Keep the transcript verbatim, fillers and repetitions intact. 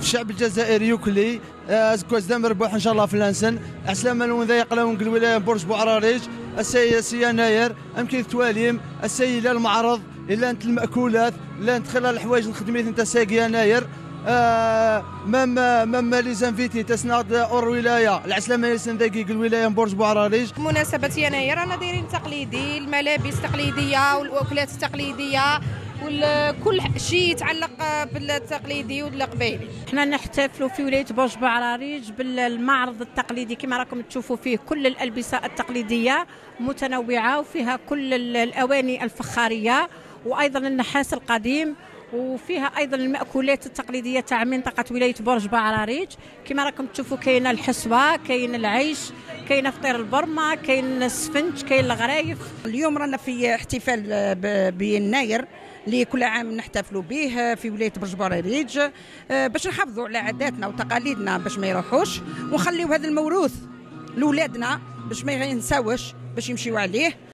الشعب الجزائري كلي زكواز دام ربح ان شاء الله في لانسن عسلامة لون ذا يقلاون الولايه برج بوعراريج السي سي يناير امكن تواليم السي لا المعرض الا انت الماكولات لا انت خلال الحوايج الخدميه انت ساق يناير آه مام مام لي زانفيتي تسناد اور ولايه العسلامه يسن دقيق الولايه برج بوعراريج. مناسبه يناير رانا دايرين تقليدي، الملابس التقليديه والاكلات التقليديه وكل شيء يتعلق بالتقليدي والقبيلي. احنا نحتفلوا في ولايه برج بوعراريج بالمعرض التقليدي كما راكم تشوفوا فيه كل الالبسه التقليديه متنوعه وفيها كل الاواني الفخاريه وايضا النحاس القديم وفيها ايضا المأكولات التقليديه تاع منطقه ولايه برج بوعراريج كما راكم تشوفوا. كاين الحسوه، كاين العيش، كاين فطير البرمه، كاين السفنج، كاين الغرايف. اليوم رانا في احتفال بيناير اللي كل عام نحتفلوا به في ولايه برج بوعراريج باش نحافظوا على عاداتنا وتقاليدنا باش ما يروحوش ونخليوا هذا الموروث لاولادنا باش ما ينساوش باش يمشيوا عليه.